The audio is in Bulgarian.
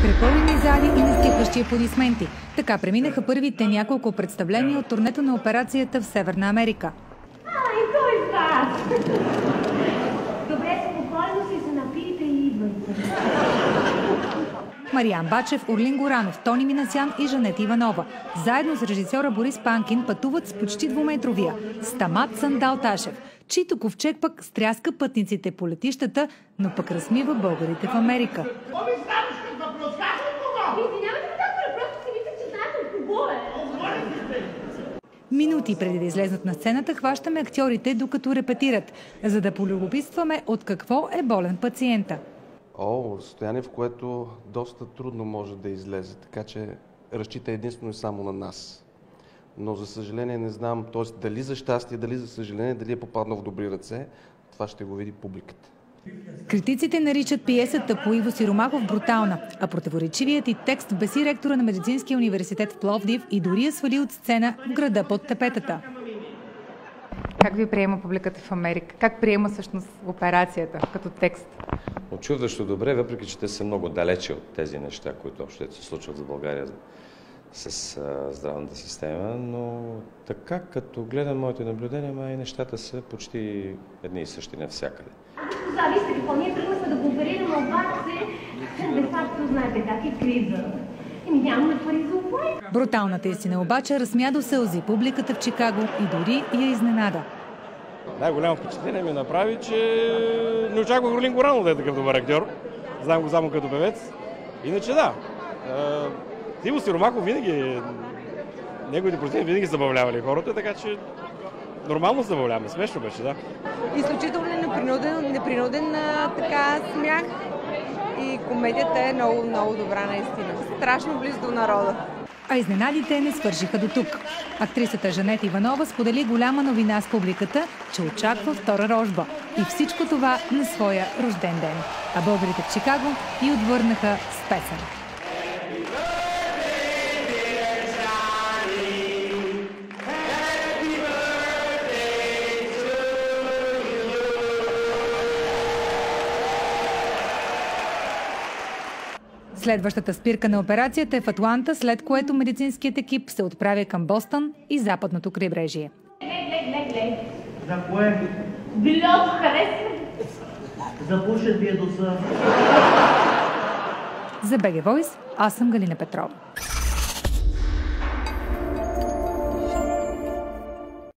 Препълнени зали и нестихващи аплодисменти. Така преминаха първите няколко представления от турнето на операцията в Северна Америка. Кой вас? Добре, спокойно си се напийте и идвайте. Мариан Бачев, Орлин Горанов, Тони Минасян и Жанет Иванова. Заедно с режисьора Борис Панкин пътуват с почти двуметровия Стамат Сандал Ташев, чийто ковчег пък стряска пътниците по летищата, но пък размива българите в Америка. Минути преди да излезнат на сцената, хващаме актьорите, докато репетират, за да полюбопитстваме от какво е болен пациента. Състояние, в което доста трудно може да излезе, така че разчита единствено и само на нас. Но за съжаление не знам, т.е. дали за щастие, дали за съжаление, дали е попаднал в добри ръце, това ще го види публиката. Критиците наричат пиесата по Иво Сиромахов брутална, а противоречивият и текст беси ректора на Медицинския университет в Пловдив и дори я свали от сцена в града под тепетата. Как ви приема публиката в Америка? Как приема всъщност операцията като текст? Очудващо добре, въпреки че те са много далече от тези неща, които общо се случват за България с здравната система, но така, като гледам моите наблюдения, май нещата са почти едни и същи навсякъде. Вижте какво, ние тръгнахме да го оперираме, обаче, де-факто знаете как е криза. Нямаме пари за оплата. Бруталната истина обаче разсмя до сълзи публиката в Чикаго и дори я изненада. Най-голямо впечатление ми направи, че не очаквах Орлин Горанов да е такъв добър актьор. Знам го само като певец. Иначе да. Иво Сиромахов винаги, неговите проценти винаги забавлявали хората, така че нормално забавляваме. Смешно беше, да. Изключително непринуден така смях и комедията е много добра наистина. Страшно близо до народа. А изненадите не свършиха до тук. Актрисата Жанет Иванова сподели голяма новина с публиката, че очаква втора рожба. И всичко това на своя рожден ден. А българите в Чикаго и отвърнаха с песен. Следващата спирка на операцията е в Атланта, след което медицинският екип се отправя към Бостън и западното крайбрежие. Глед. За кое? Билет харесва. Запушат ви доса. За БГ Войс, аз съм Галина Петрова.